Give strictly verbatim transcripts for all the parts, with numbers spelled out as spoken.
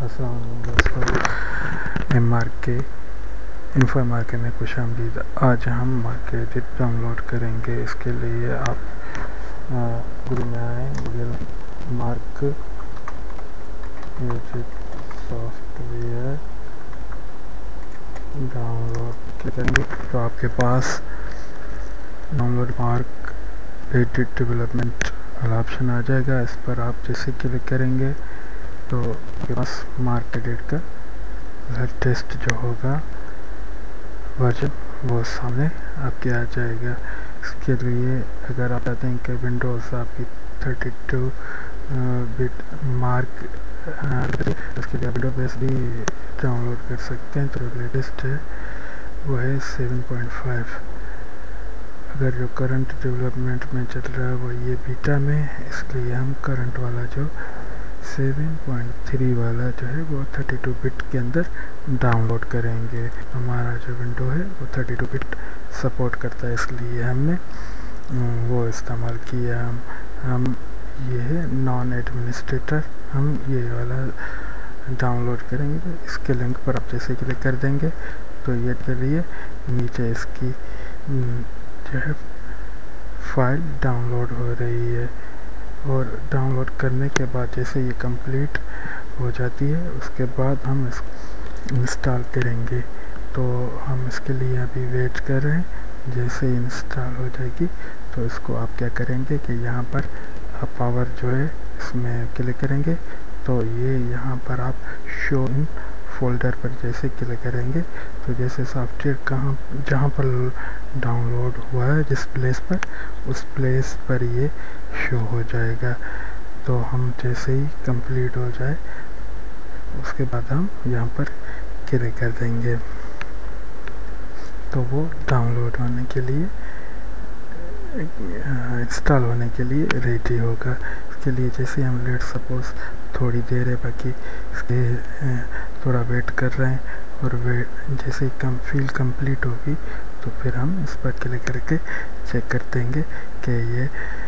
अस्सलाम वालेकुम दोस्तों, एम आर के इन्फो मार्के में खुश आमदीद। आज हम मार्के एडिट डाउनलोड करेंगे। इसके लिए आप गूगल में आए, Google Mark Edit software download करेंगे तो आपके पास डाउनलोड मार्क एडिट डेवलपमेंट वाला ऑप्शन आ जाएगा। इस पर आप जैसे क्लिक करेंगे तो आपके पास मार्क एडिट का लेटेस्ट जो होगा वर्जन वो सामने आपके आ जाएगा। इसके लिए अगर आप चाहते हैं कि विंडोज़ आपकी थर्टी टू बिट मार्क उसके लिए विंडो बेस भी डाउनलोड कर सकते हैं। तो लेटेस्ट है वो है सेवन पॉइंट फाइव। अगर जो करंट डेवलपमेंट में चल रहा है वो ये बीटा में, इसलिए हम करंट वाला जो सेवन पॉइंट थ्री वाला जो है वो थर्टी टू बिट के अंदर डाउनलोड करेंगे। हमारा जो विंडो है वो थर्टी टू बिट सपोर्ट करता है, इसलिए हमने वो इस्तेमाल किया। हम हम ये है नॉन एडमिनिस्ट्रेटर, हम ये वाला डाउनलोड करेंगे। तो इसके लिंक पर आप जैसे क्लिक कर देंगे तो ये के लिए नीचे इसकी जो है फाइल डाउनलोड हो रही है, और डाउनलोड करने के बाद जैसे ये कंप्लीट हो जाती है उसके बाद हम इसको इंस्टॉल करेंगे। तो हम इसके लिए अभी वेट कर रहे हैं। जैसे इंस्टॉल हो जाएगी तो इसको आप क्या करेंगे कि यहाँ पर आप पावर जो है इसमें क्लिक करेंगे तो ये यहाँ पर आप शो इन फोल्डर पर जैसे क्लिक करेंगे तो जैसे सॉफ्टवेयर कहाँ जहाँ पर डाउनलोड हुआ है जिस प्लेस पर, उस प्लेस पर ये शो हो जाएगा। तो हम जैसे ही कंप्लीट हो जाए उसके बाद हम यहाँ पर क्लिक कर देंगे तो वो डाउनलोड होने के लिए इंस्टॉल होने के लिए रेडी होगा। इसके लिए जैसे हम लेट सपोज थोड़ी देर है बाकी इसके थोड़ा वेट कर रहे हैं, और वेट जैसे कम फील कंप्लीट होगी तो फिर हम इस पर क्लिक करके चेक कर देंगे कि ये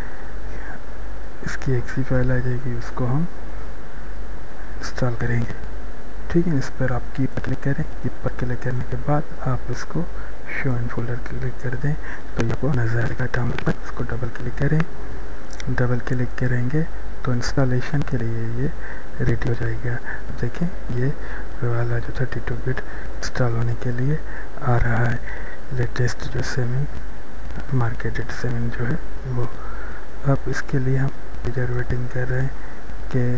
इसकी एक्सी फाइल आ जाएगी, उसको हम इंस्टॉल करेंगे। ठीक है, इस पर आप की पर क्लिक करें। की पर क्लिक करने के बाद आप इसको शो इन फोल्डर क्लिक कर दें तो आपको नज़र आएगा डाउनलोड पर। इसको डबल क्लिक करें। डबल क्लिक करेंगे तो इंस्टॉलेशन के लिए ये रेडी हो जाएगा। देखें ये वाला जो थर्टी टू बिट इंस्टॉल होने के लिए आ रहा है, लेटेस्ट जो सेवन मार्क एडिट सेवन जो है वो। अब इसके लिए हम इधर वेटिंग कर रहे हैं कि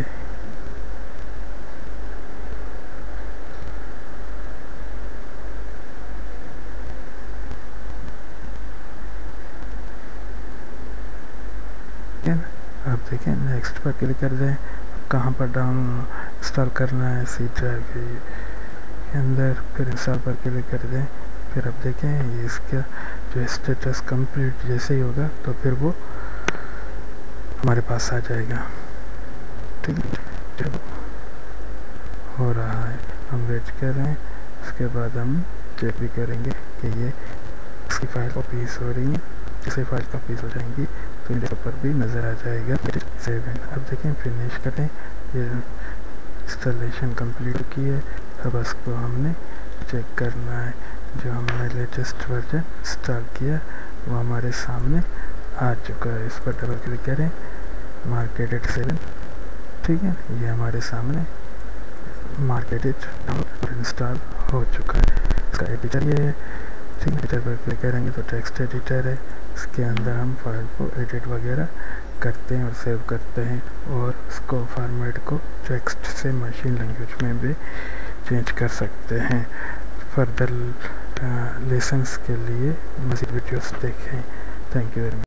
आप देखें नेक्स्ट पर क्लिक कर दें। कहाँ पर डाउन इंस्टॉल करना है, सी ड्राइव के अंदर, फिर इंस्टॉल पर क्लिक कर दें। फिर आप देखें ये इसका जो स्टेटस कंप्लीट जैसे ही होगा तो फिर वो हमारे पास आ जाएगा। ठीक है, जब हो रहा है हम वेट कर रहे हैं। उसके बाद हम चेक भी करेंगे कि ये इसकी फाइल कॉपीज हो रही हैं। जैसे फाइल कॉपीज हो जाएंगी तो इन पर भी नज़र आ जाएगा सेवन। अब देखें फिनिश करें। ये इंस्टॉलेशन कंप्लीट की है। अब इसको हमने चेक करना है। जो हमने लेटेस्ट वर्जन इंस्टॉल किया वो हमारे सामने आ चुका है। इस पर डबल क्लिक करें, मार्क एडिट सेवन। ठीक है, ये हमारे सामने मार्क एडिट इंस्टॉल हो चुका है। इसका एडिटर ये है। ठीक है, एडिटर पर क्लिक करेंगे तो टेक्स्ट एडिटर है। इसके अंदर हम फाइल को एडिट वगैरह करते हैं और सेव करते हैं, और उसको फॉर्मेट को टेक्स्ट से मशीन लैंग्वेज में भी चेंज कर सकते हैं। फर्दर लेसन्स के लिए मज़ीद वीडियोस देखें। Thank you very much.